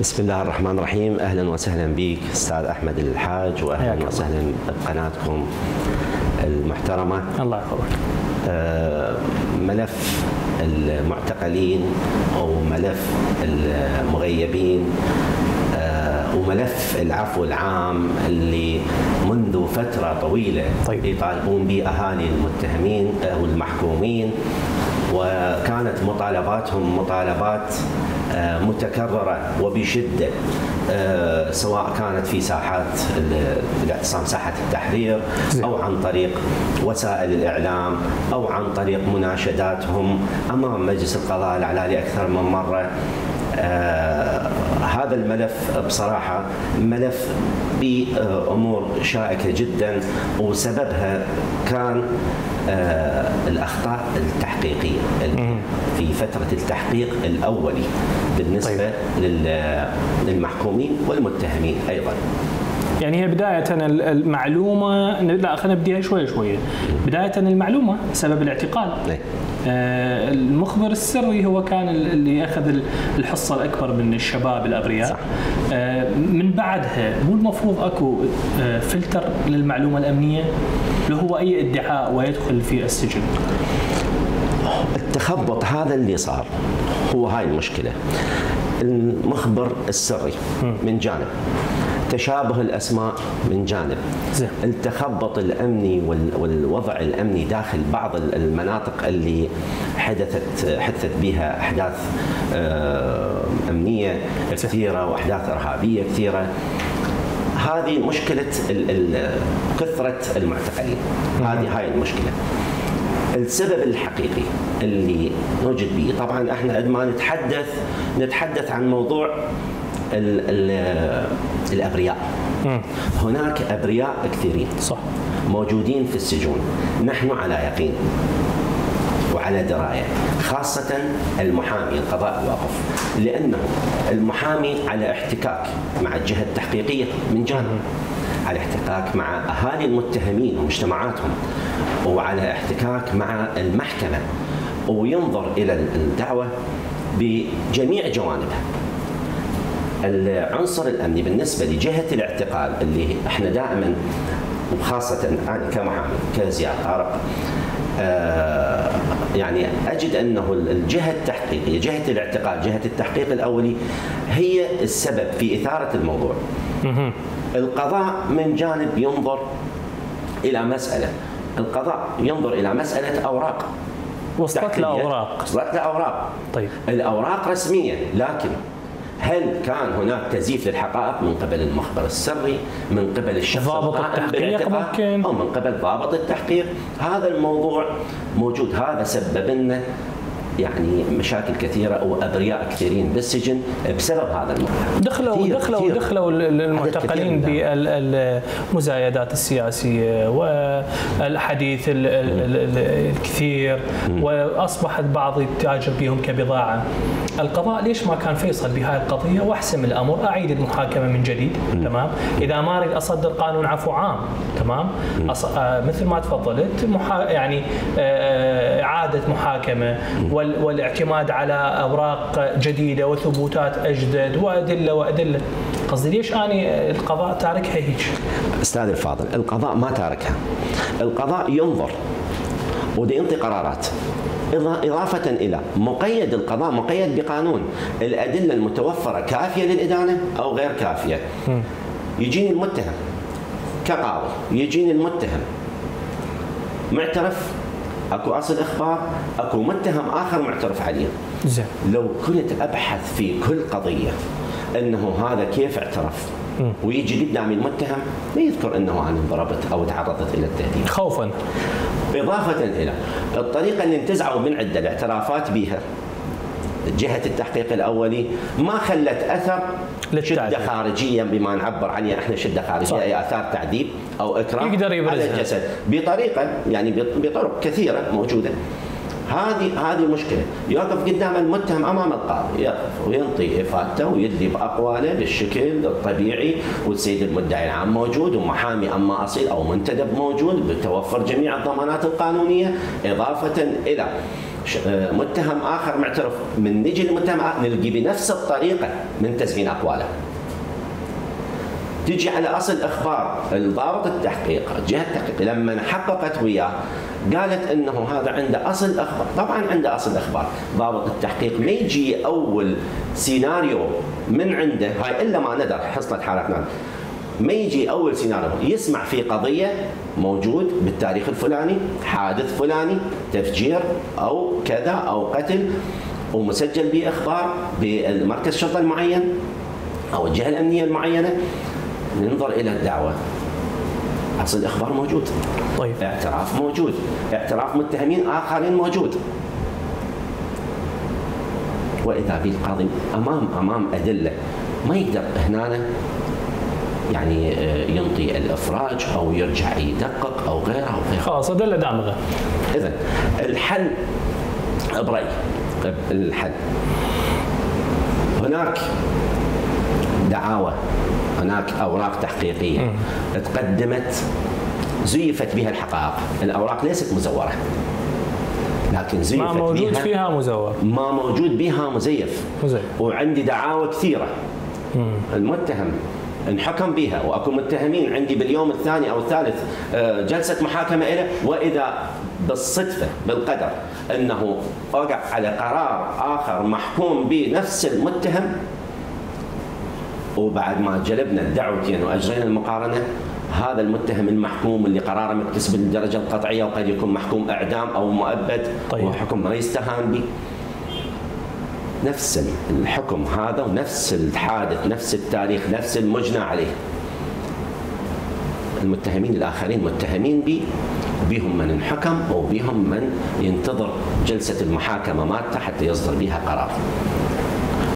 بسم الله الرحمن الرحيم. أهلا وسهلا بك أستاذ أحمد الحاج، وأهلا وسهلا بقناتكم المحترمة. الله يحفظك. ملف المعتقلين أو ملف المغيبين وملف العفو العام اللي منذ فترة طويلة يطالبون به أهالي المتهمين أو المحكومين، وكانت مطالباتهم مطالبات متكررة وبشدة، سواء كانت في ساحات الاعتصام، ساحة التحرير، أو عن طريق وسائل الإعلام، أو عن طريق مناشداتهم أمام مجلس القضاء الأعلى أكثر من مرة. هذا الملف بصراحة ملف بأمور شائكة جدا، وسببها كان الأخطاء التحقيقية في فترة التحقيق الأولي بالنسبة للمحكومين والمتهمين أيضا. يعني هي بداية المعلومة، لا خلينا نبديها شوي شوي. بداية المعلومة سبب الاعتقال. المخبر السري هو كان اللي أخذ الحصة الأكبر من الشباب الأبرياء. صح. من بعدها مو المفروض أكو فلتر للمعلومة الأمنية اللي هو أي ادعاء ويدخل في السجن؟ التخبط هذا اللي صار، هو هاي المشكلة. المخبر السري من جانب، تشابه الأسماء من جانب، التخبط الأمني والوضع الأمني داخل بعض المناطق اللي حدثت بها أحداث أمنية كثيرة وأحداث إرهابية كثيرة. هذه مشكلة كثرة المعتقلين، هاي المشكلة. السبب الحقيقي اللي نوجد به، طبعا احنا عندما نتحدث عن موضوع الأبرياء، هناك أبرياء كثيرين صح موجودين في السجون. نحن على يقين وعلى دراية، خاصة المحامي القضاء الواقف، لأنه المحامي على احتكاك مع الجهة التحقيقية من جانب، على احتكاك مع أهالي المتهمين ومجتمعاتهم، وعلى احتكاك مع المحكمة، وينظر إلى الدعوة بجميع جوانبها. العنصر الأمني بالنسبة لجهة الاعتقال اللي احنا دائما، وخاصة أنا كمحامي كزياد طارق، يعني أجد أنه الجهة التحقيقية، جهة الاعتقال، جهة التحقيق الأولي، هي السبب في إثارة الموضوع. القضاء من جانب ينظر إلى مسألة، القضاء ينظر إلى مسألة أوراق، وصلت لأوراق. طيب، الأوراق رسمية، لكن هل كان هناك تزييف للحقائق من قبل المخبر السري، من قبل الشخص ضابط التحقيق ممكن، أو من قبل ضابط التحقيق؟ هذا الموضوع موجود. هذا سبب لنا يعني مشاكل كثيرة وأبرياء كثيرين بالسجن بسبب هذا الموضوع. دخلوا المعتقلين بالمزايدات السياسية والحديث الكثير، وأصبحت بعض يتاجر بهم كبضاعة. القضاء ليش ما كان فيصل بهاي القضية واحسم الأمر، أعيد المحاكمة من جديد؟ تمام. إذا ما أريد أصدر قانون عفو عام، تمام، مثل ما تفضلت، يعني إعادة محاكمة والاعتماد على أوراق جديدة وثبوتات أجدد وأدلة. قصدي ليش أنا القضاء تاركها هيك؟ أستاذ الفاضل، القضاء ما تاركها. القضاء ينظر وده ينطي قرارات، إضافة إلى مقيد. القضاء مقيد بقانون، الأدلة المتوفرة كافية للإدانة أو غير كافية. يجيني المتهم كقاضي، يجيني المتهم معترف، اكو اصل اخبار، اكو متهم اخر معترف عليه. زين. لو كنت ابحث في كل قضيه انه هذا كيف اعترف، ويجي قدامي المتهم ما يذكر انه انا انضربت او تعرضت الى التهديد خوفا، اضافه الى الطريقه اللي انتزعوا من عده الاعترافات بها جهة التحقيق الأولي، ما خلت أثر شدة خارجية، بما نعبر عنها احنا شدة خارجية، أي آثار تعذيب أو إكراه على الجسد بطريقة، يعني بطرق كثيرة موجودة. هذه مشكلة. يوقف قدام المتهم أمام القاضي، يقف وينطي إفادته ويدلي بأقواله بالشكل الطبيعي، والسيد المدعي العام موجود، ومحامي أما أصيل أو منتدب موجود، بتوفر جميع الضمانات القانونية، إضافة إلى متهم اخر معترف، من نجي لمتهم نلقي بنفس الطريقه من تزيين اقواله. تجي على اصل اخبار الضابط التحقيق، جهه التحقيق لما حققت وياه قالت انه هذا عنده اصل اخبار، طبعا عنده اصل اخبار، ضابط التحقيق ما يجي اول سيناريو من عنده، هاي الا ما ندر حصلت حالتنا، ما يجي اول سيناريو يسمع في قضيه موجود بالتاريخ الفلاني، حادث فلاني، تفجير او كذا او قتل، ومسجل به اخبار بمركز الشرطه المعين او الجهه الامنيه المعينه، ننظر الى الدعوه، اصل الاخبار موجود، طيب اعتراف موجود، اعتراف متهمين اخرين موجود، واذا به القاضي امام ادله ما يقدر هنا يعني ينطي الافراج او يرجع يدقق او غيره او غيره، خلاص ادله دامغه. اذا الحل برايي، الحل هناك دعاوى، هناك اوراق تحقيقيه تقدمت زيفت بها الحقائق، الاوراق ليست مزوره لكن زيفت ما موجود بها فيها مزور، ما موجود بها مزيف. وعندي دعاوى كثيره المتهم انحكم بها، واكو متهمين عندي باليوم الثاني او الثالث جلسه محاكمه له، واذا بالصدفه بالقدر انه وقع على قرار اخر محكوم به نفس المتهم، وبعد ما جلبنا الدعوتين واجرينا المقارنه، هذا المتهم المحكوم اللي قراره مكتسب بالدرجه القطعيه وقد يكون محكوم اعدام او مؤبد، طيب. وحكم ما يستهان به، نفس الحكم هذا ونفس الحادث نفس التاريخ نفس المجنى عليه، المتهمين الاخرين متهمين به، وبيهم من انحكم وبيهم من ينتظر جلسه المحاكمه مالته حتى يصدر بها قرار.